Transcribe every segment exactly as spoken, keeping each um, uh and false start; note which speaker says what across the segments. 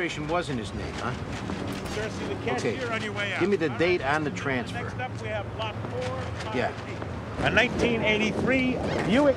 Speaker 1: registration was in his name, huh?
Speaker 2: Sir, see the cashier
Speaker 1: Okay.
Speaker 2: on your way out.
Speaker 1: Give me the
Speaker 2: All
Speaker 1: date
Speaker 2: right.
Speaker 1: on the transfer.
Speaker 2: Next up, we have lot four.
Speaker 1: Yeah.
Speaker 2: A nineteen eighty-three Buick.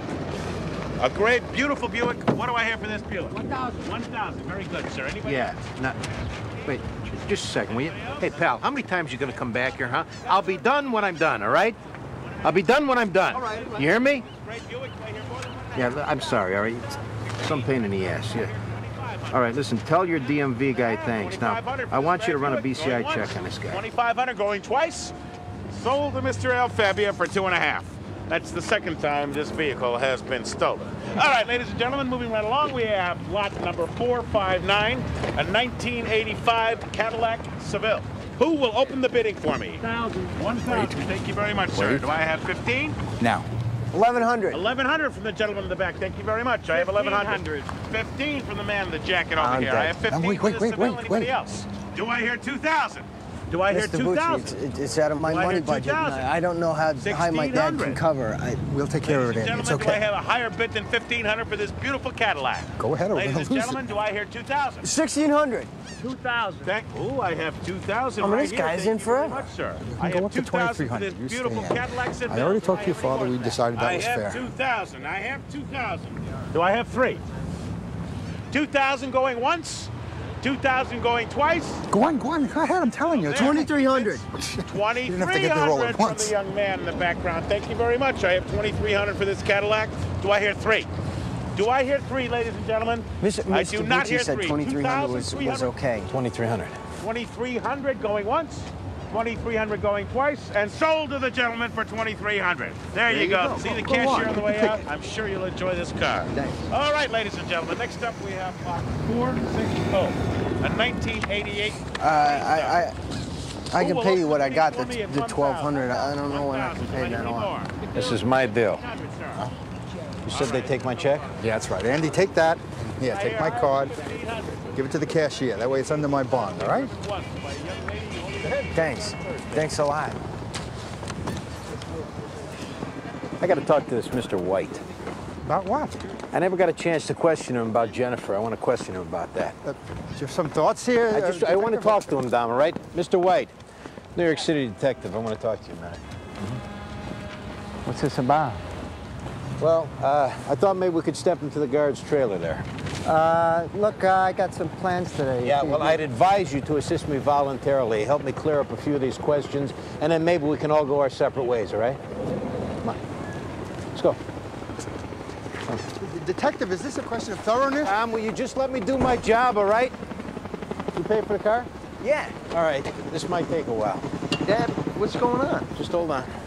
Speaker 2: A great, beautiful Buick. What do I have for this Buick? one thousand. one thousand. Very good, sir. Anybody?
Speaker 1: Yeah. Not. Wait, j- just a second, will you? Hey, pal, how many times you gonna come back here, huh? I'll be done when I'm done, all right? I'll be done when I'm done.
Speaker 2: All right.
Speaker 1: You hear me?
Speaker 2: Great Buick. Do I hear more than one?
Speaker 1: Yeah, l- I'm sorry, all right? It's some pain in the ass, yeah. All right, listen, tell your D M V guy thanks. Now, I want you to run a B C I check on this guy.
Speaker 2: twenty-five hundred going twice. Sold to Mister Alfabia for two and a half. That's the second time this vehicle has been stolen. All right, ladies and gentlemen, moving right along, we have lot number four five nine, a nineteen eighty-five Cadillac Seville. Who will open the bidding for me? one thousand. Thank you very much, sir. Do I have fifteen?
Speaker 3: Now.
Speaker 4: eleven hundred.
Speaker 2: eleven hundred from the gentleman in the back. Thank you very much. I have eleven hundred. fifteen from the man in the jacket over
Speaker 4: I'm
Speaker 2: here.
Speaker 4: dead.
Speaker 2: I have fifteen
Speaker 3: Now, wait,
Speaker 2: for
Speaker 3: wait,
Speaker 2: the
Speaker 3: wait,
Speaker 2: Seville.
Speaker 3: wait,
Speaker 2: Anybody
Speaker 3: wait.
Speaker 2: else? Do I hear two thousand? Do I hear
Speaker 4: Mister
Speaker 2: two
Speaker 4: Bucci,
Speaker 2: thousand?
Speaker 4: it's, it's out of my
Speaker 2: Do I
Speaker 4: money
Speaker 2: hear
Speaker 4: budget.
Speaker 2: two thousand?
Speaker 4: I I don't know how high my dad can
Speaker 2: sixteen hundred.
Speaker 4: cover. I,
Speaker 3: We'll take care of it,
Speaker 2: Ladies and
Speaker 3: Andy. It's
Speaker 2: gentlemen, do I
Speaker 3: okay.
Speaker 2: have a higher bid than fifteen hundred for this beautiful Cadillac?
Speaker 3: Go ahead, or we're
Speaker 2: Ladies
Speaker 3: gonna
Speaker 2: and
Speaker 3: lose
Speaker 2: gentlemen,
Speaker 3: it.
Speaker 2: do I hear two thousand?
Speaker 4: sixteen hundred.
Speaker 2: two thousand. Thank, ooh, I have two thousand
Speaker 4: I mean,
Speaker 2: right
Speaker 4: this
Speaker 2: here.
Speaker 4: guy's
Speaker 2: Thank
Speaker 4: in
Speaker 2: you very
Speaker 4: forever.
Speaker 2: much, sir.
Speaker 3: You
Speaker 2: I
Speaker 3: can go
Speaker 2: have
Speaker 3: up to
Speaker 2: two thousand
Speaker 3: twenty-three
Speaker 2: for this
Speaker 3: hundred. You
Speaker 2: beautiful
Speaker 3: stay in.
Speaker 2: Cadillac Seville.
Speaker 3: I already talked to your
Speaker 2: Do I have
Speaker 3: father.
Speaker 2: any
Speaker 3: We
Speaker 2: more
Speaker 3: decided
Speaker 2: than
Speaker 3: that was
Speaker 2: I have
Speaker 3: fair.
Speaker 2: two thousand. I have two thousand. Do I have three? two thousand going once, two thousand going twice.
Speaker 3: Go on, go on. Go ahead. I'm telling you. It's
Speaker 4: twenty-three hundred.
Speaker 2: twenty-three
Speaker 3: You didn't have to get there all
Speaker 2: hundred
Speaker 3: at
Speaker 2: from
Speaker 3: once.
Speaker 2: the young man in the background. Thank you very much. I have twenty-three hundred for this Cadillac. Do I hear three? Do I hear three, ladies and gentlemen?
Speaker 4: Mister
Speaker 2: I
Speaker 4: Mister
Speaker 2: do not
Speaker 4: Bucci
Speaker 2: hear
Speaker 4: said
Speaker 2: three.
Speaker 4: twenty-three hundred was, was okay.
Speaker 3: twenty-three hundred.
Speaker 2: twenty-three hundred going once, twenty-three hundred going twice, and sold to the gentleman for twenty-three hundred. There, you,
Speaker 4: you
Speaker 2: go.
Speaker 4: go.
Speaker 2: See
Speaker 4: Go-
Speaker 2: the
Speaker 4: go
Speaker 2: cashier
Speaker 4: on.
Speaker 2: on the way out? I'm sure you'll enjoy this car.
Speaker 4: Thanks.
Speaker 2: All right, ladies and gentlemen, next up we have lot four sixty, a nineteen eighty-eight.
Speaker 4: Uh, I, I, I
Speaker 2: Who
Speaker 4: can
Speaker 2: will
Speaker 4: pay you
Speaker 2: open
Speaker 4: what
Speaker 2: the
Speaker 4: I
Speaker 2: bidding
Speaker 4: got,
Speaker 2: for
Speaker 4: the,
Speaker 2: me at
Speaker 4: the
Speaker 2: one
Speaker 4: twelve
Speaker 2: thousand?
Speaker 4: hundred. I don't know when I can pay that off.
Speaker 1: This is my bill.
Speaker 2: one hundred, sir.
Speaker 1: You said they take my check?
Speaker 3: Yeah, that's right. Andy, take that. Yeah,
Speaker 2: I
Speaker 3: take
Speaker 2: hear-
Speaker 3: my
Speaker 2: I hear
Speaker 3: card.
Speaker 2: fifteen hundred.
Speaker 3: Give it to the cashier. That way it's under my bond, all right?
Speaker 2: Once by a young lady over the head.
Speaker 4: Thanks. Thanks a lot.
Speaker 1: I gotta talk to this Mister White.
Speaker 3: About what?
Speaker 1: I never got a chance to question him about Jennifer. I want to question him about that.
Speaker 3: Uh, do you have some thoughts here?
Speaker 1: I just,
Speaker 3: Uh,
Speaker 1: I want to
Speaker 3: think
Speaker 1: talk to him, Dom, all right? Mister White, New York City detective. I want to talk to you a minute.
Speaker 4: What's this about?
Speaker 1: Well, uh, I thought maybe we could step into the guard's trailer there.
Speaker 4: Uh, look, uh, I got some plans today.
Speaker 1: Yeah, well, I'd advise you to assist me voluntarily. Help me clear up a few of these questions, and then maybe we can all go our separate ways, all right? Come on. Let's go.
Speaker 3: Detective, is this a question of thoroughness?
Speaker 1: Tom, will you just let me do my job, all right? You pay for the car?
Speaker 4: Yeah.
Speaker 1: All right. This might take a while.
Speaker 4: Dad, what's going on?
Speaker 1: Just hold on.